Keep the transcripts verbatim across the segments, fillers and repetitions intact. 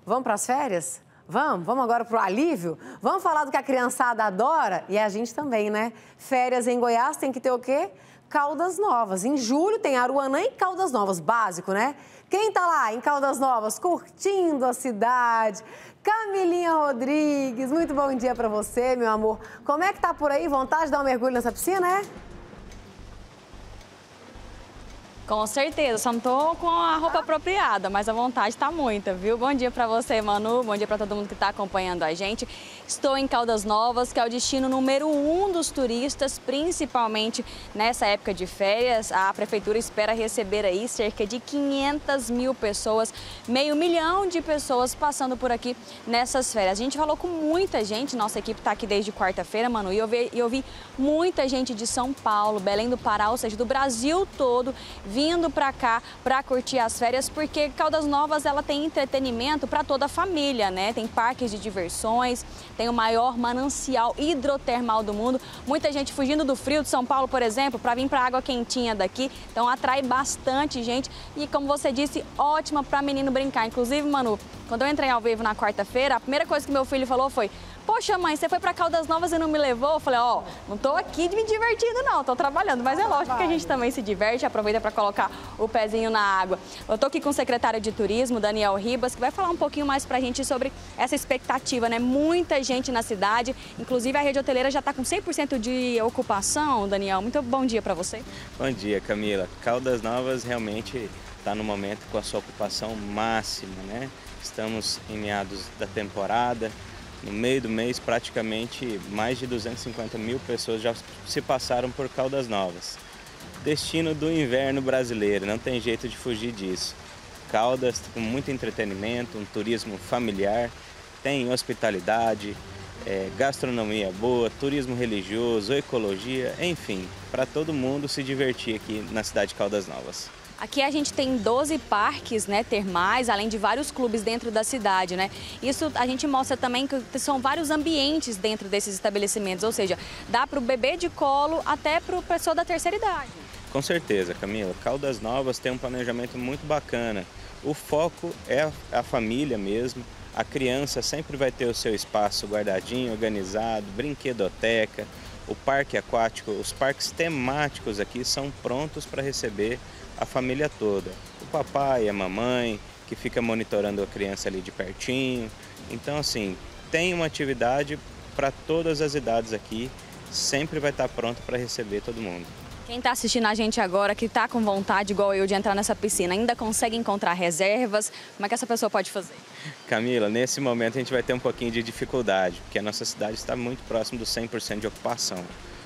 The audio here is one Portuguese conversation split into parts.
Vamos para as férias? Vamos? Vamos agora para o alívio? Vamos falar do que a criançada adora? E a gente também, né? Férias em Goiás tem que ter o quê? Caldas Novas. Em julho tem Aruanã e Caldas Novas, básico, né? Quem tá lá em Caldas Novas curtindo a cidade? Camilinha Rodrigues, muito bom dia para você, meu amor. Como é que tá por aí? Vontade de dar um mergulho nessa piscina, é? Com certeza, só não tô com a roupa apropriada, mas a vontade tá muita, viu? Bom dia pra você, Manu, bom dia pra todo mundo que tá acompanhando a gente. Estou em Caldas Novas, que é o destino número um dos turistas, principalmente nessa época de férias. A prefeitura espera receber aí cerca de quinhentas mil pessoas, meio milhão de pessoas passando por aqui nessas férias. A gente falou com muita gente, nossa equipe tá aqui desde quarta-feira, Manu, e eu vi, eu vi muita gente de São Paulo, Belém do Pará, ou seja, do Brasil todo, vindo para cá para curtir as férias, porque Caldas Novas ela tem entretenimento para toda a família, né? Tem parques de diversões, tem o maior manancial hidrotermal do mundo. Muita gente fugindo do frio de São Paulo, por exemplo, para vir para a água quentinha daqui. Então atrai bastante gente e, como você disse, ótima para menino brincar. Inclusive, Manu, quando eu entrei ao vivo na quarta-feira, a primeira coisa que meu filho falou foi: poxa, mãe, você foi para Caldas Novas e não me levou? Eu falei: ó, oh, não tô aqui me divertindo não, tô trabalhando. Mas é lógico que a gente também se diverte, aproveita para colocar o pezinho na água. Eu tô aqui com o secretário de Turismo, Daniel Ribas, que vai falar um pouquinho mais pra gente sobre essa expectativa, né? Muita gente na cidade, inclusive a rede hoteleira já tá com cem por cento de ocupação, Daniel. Muito bom dia para você. Bom dia, Camila. Caldas Novas realmente está no momento com a sua ocupação máxima, né? Estamos em meados da temporada. No meio do mês, praticamente mais de duzentas e cinquenta mil pessoas já se passaram por Caldas Novas. Destino do inverno brasileiro, não tem jeito de fugir disso. Caldas com muito entretenimento, um turismo familiar, tem hospitalidade, é, gastronomia boa, turismo religioso, ecologia, enfim, para todo mundo se divertir aqui na cidade de Caldas Novas. Aqui a gente tem doze parques, né, termais, além de vários clubes dentro da cidade, né? Isso a gente mostra também que são vários ambientes dentro desses estabelecimentos, ou seja, dá para o bebê de colo até para a pessoa da terceira idade. Com certeza, Camila. Caldas Novas tem um planejamento muito bacana. O foco é a família mesmo. A criança sempre vai ter o seu espaço guardadinho, organizado, brinquedoteca, o parque aquático, os parques temáticos aqui são prontos para receber a família toda. O papai, a mamãe, que fica monitorando a criança ali de pertinho. Então, assim, tem uma atividade para todas as idades aqui, sempre vai estar pronto para receber todo mundo. Quem está assistindo a gente agora, que está com vontade, igual eu, de entrar nessa piscina, ainda consegue encontrar reservas? Como é que essa pessoa pode fazer? Camila, nesse momento a gente vai ter um pouquinho de dificuldade, porque a nossa cidade está muito próximo do cem por cento de ocupação.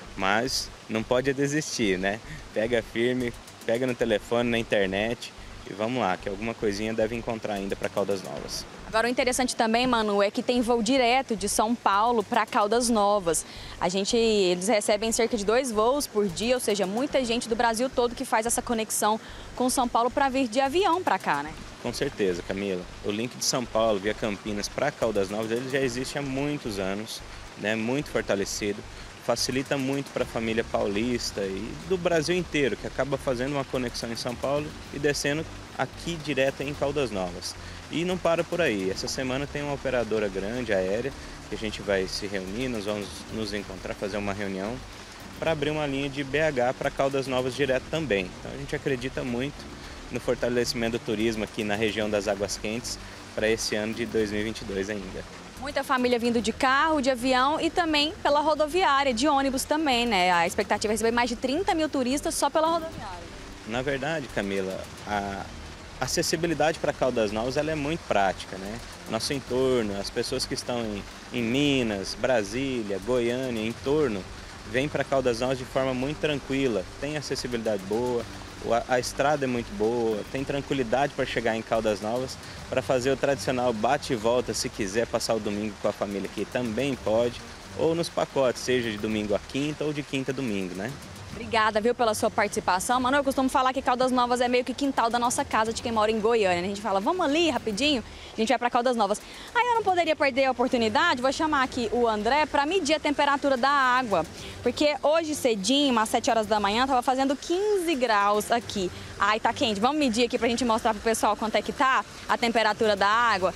Mas não pode desistir, né? Pega firme, pega no telefone, na internet e vamos lá, que alguma coisinha deve encontrar ainda para Caldas Novas. Agora, o interessante também, Manu, é que tem voo direto de São Paulo para Caldas Novas. A gente, eles recebem cerca de dois voos por dia, ou seja, muita gente do Brasil todo que faz essa conexão com São Paulo para vir de avião para cá, né? Com certeza, Camila. O link de São Paulo via Campinas para Caldas Novas, ele já existe há muitos anos, né? Muito fortalecido. Facilita muito para a família paulista e do Brasil inteiro, que acaba fazendo uma conexão em São Paulo e descendo aqui direto em Caldas Novas. E não para por aí. Essa semana tem uma operadora grande, aérea, que a gente vai se reunir, nós vamos nos encontrar, fazer uma reunião para abrir uma linha de B H para Caldas Novas direto também. Então a gente acredita muito no fortalecimento do turismo aqui na região das Águas Quentes para esse ano de dois mil e vinte e dois ainda. Muita família vindo de carro, de avião e também pela rodoviária, de ônibus também, né? A expectativa é receber mais de trinta mil turistas só pela rodoviária. Na verdade, Camila, a acessibilidade para Caldas Novas ela é muito prática, né? Nosso entorno, as pessoas que estão em, em Minas, Brasília, Goiânia, em torno, vêm para Caldas Novas de forma muito tranquila, tem acessibilidade boa, a, a estrada é muito boa, tem tranquilidade para chegar em Caldas Novas, para fazer o tradicional bate e volta, se quiser passar o domingo com a família aqui também pode, ou nos pacotes, seja de domingo a quinta ou de quinta a domingo, né? Obrigada, viu, pela sua participação. Manu, eu costumo falar que Caldas Novas é meio que quintal da nossa casa de quem mora em Goiânia. A gente fala, vamos ali rapidinho, a gente vai para Caldas Novas. Aí eu não poderia perder a oportunidade, vou chamar aqui o André para medir a temperatura da água. Porque hoje cedinho, umas sete horas da manhã, estava fazendo quinze graus aqui. Ai, tá quente. Vamos medir aqui para a gente mostrar pro pessoal quanto é que tá a temperatura da água.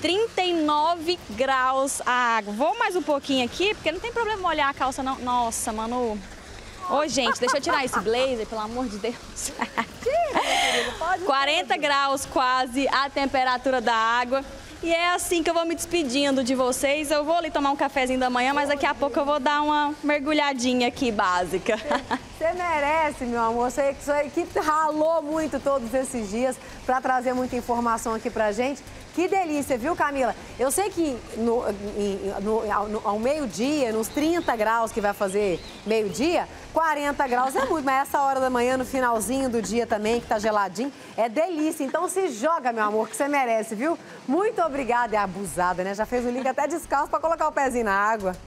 trinta e nove graus a água. Vou mais um pouquinho aqui, porque não tem problema molhar a calça, não. Nossa, Manu. Ô, gente, deixa eu tirar esse blazer, pelo amor de Deus. quarenta graus quase a temperatura da água. E é assim que eu vou me despedindo de vocês. Eu vou ali tomar um cafezinho da manhã, mas daqui a pouco eu vou dar uma mergulhadinha aqui básica. Você merece, meu amor. Sei que sua equipe ralou muito todos esses dias para trazer muita informação aqui pra gente. Que delícia, viu, Camila? Eu sei que no, no, no, ao meio-dia, nos trinta graus que vai fazer meio-dia, quarenta graus é muito, mas essa hora da manhã, no finalzinho do dia também, que tá geladinho, é delícia. Então se joga, meu amor, que você merece, viu? Muito obrigada. É abusada, né? Já fez o link até descalço para colocar o pezinho na água.